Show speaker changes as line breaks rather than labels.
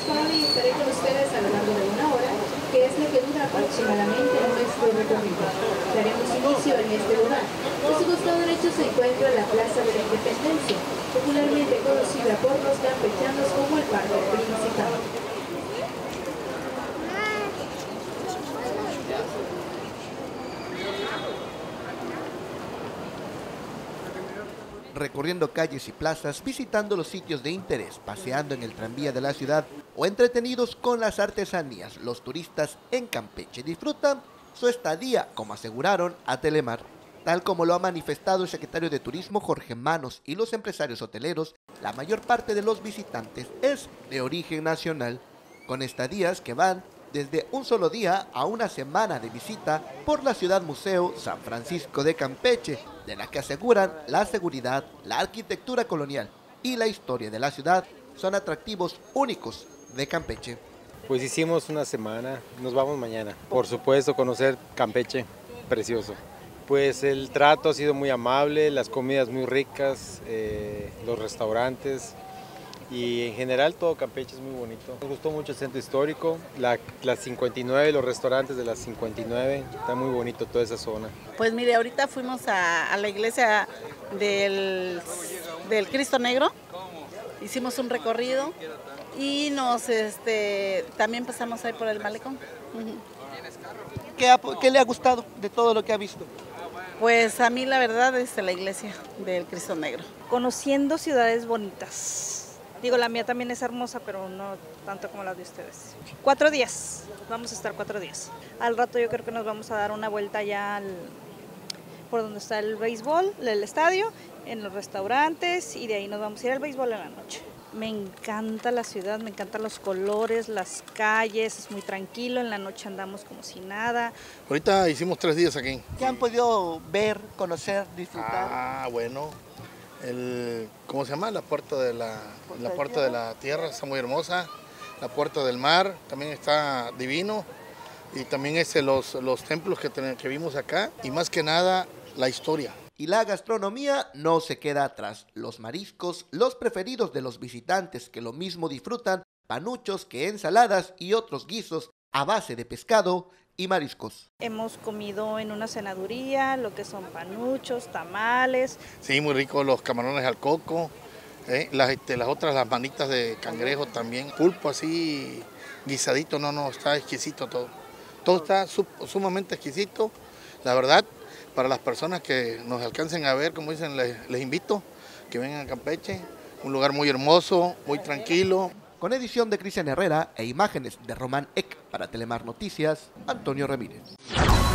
Pauli, estaré con ustedes a lo largo de una hora, que es lo que dura aproximadamente nuestro recorrido. Daremos inicio en este lugar. A su costado derecho se encuentra la Plaza de la Independencia, popularmente conocida por los campechanos como el Parque Principal.
Recorriendo calles y plazas, visitando los sitios de interés, paseando en el tranvía de la ciudad o entretenidos con las artesanías, los turistas en Campeche disfrutan su estadía, como aseguraron a Telemar. Tal como lo ha manifestado el secretario de Turismo Jorge Manos y los empresarios hoteleros, la mayor parte de los visitantes es de origen nacional, con estadías que van desde un solo día a una semana de visita por la ciudad museo San Francisco de Campeche, de la que aseguran la seguridad, la arquitectura colonial y la historia de la ciudad son atractivos únicos de Campeche.
Pues hicimos una semana, nos vamos mañana. Por supuesto, conocer Campeche, precioso. Pues el trato ha sido muy amable, las comidas muy ricas, los restaurantes. Y en general todo Campeche es muy bonito. Nos gustó mucho el centro histórico, la 59, los restaurantes de la 59, está muy bonito toda esa zona.
Pues mire, ahorita fuimos a la iglesia del Cristo Negro, hicimos un recorrido y también pasamos ahí por el malecón.
¿Qué le ha gustado de todo lo que ha visto?
Pues a mí la verdad es la iglesia del Cristo Negro.
Conociendo ciudades bonitas. Digo, la mía también es hermosa, pero no tanto como la de ustedes. 4 días, vamos a estar 4 días. Al rato yo creo que nos vamos a dar una vuelta ya por donde está el béisbol, el estadio, en los restaurantes y de ahí nos vamos a ir al béisbol en la noche. Me encanta la ciudad, me encantan los colores, las calles, es muy tranquilo, en la noche andamos como si nada.
Ahorita hicimos 3 días aquí.
¿Qué han podido ver, conocer, disfrutar?
Bueno. ¿Cómo se llama? La puerta de la tierra está muy hermosa, la puerta del mar también está divino y también los templos que vimos acá y más que nada la historia.
Y la gastronomía no se queda atrás. Los mariscos, los preferidos de los visitantes que lo mismo disfrutan, panuchos que ensaladas y otros guisos a base de pescado y mariscos.
Hemos comido en una cenaduría, lo que son panuchos, tamales.
Sí, muy rico los camarones al coco, las manitas de cangrejo también, pulpo así guisadito, está exquisito todo. Todo está sumamente exquisito, la verdad, para las personas que nos alcancen a ver, como dicen, les invito que vengan a Campeche, un lugar muy hermoso, muy tranquilo.
Con edición de Cristian Herrera e imágenes de Román Eck para Telemar Noticias, Antonio Ramírez.